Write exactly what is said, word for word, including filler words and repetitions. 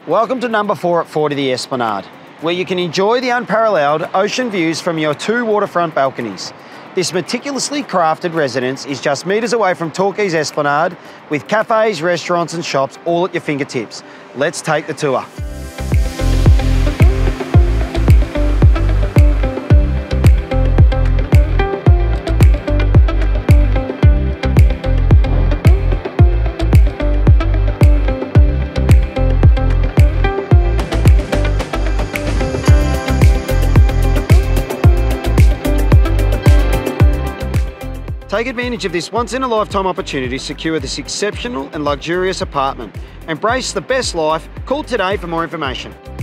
Welcome to number four at forty the Esplanade, where you can enjoy the unparalleled ocean views from your two waterfront balconies. This meticulously crafted residence is just metres away from Torquay's Esplanade, with cafes, restaurants and shops all at your fingertips. Let's take the tour. Take advantage of this once-in-a-lifetime opportunity to secure this exceptional and luxurious apartment. Embrace the best life. Call today for more information.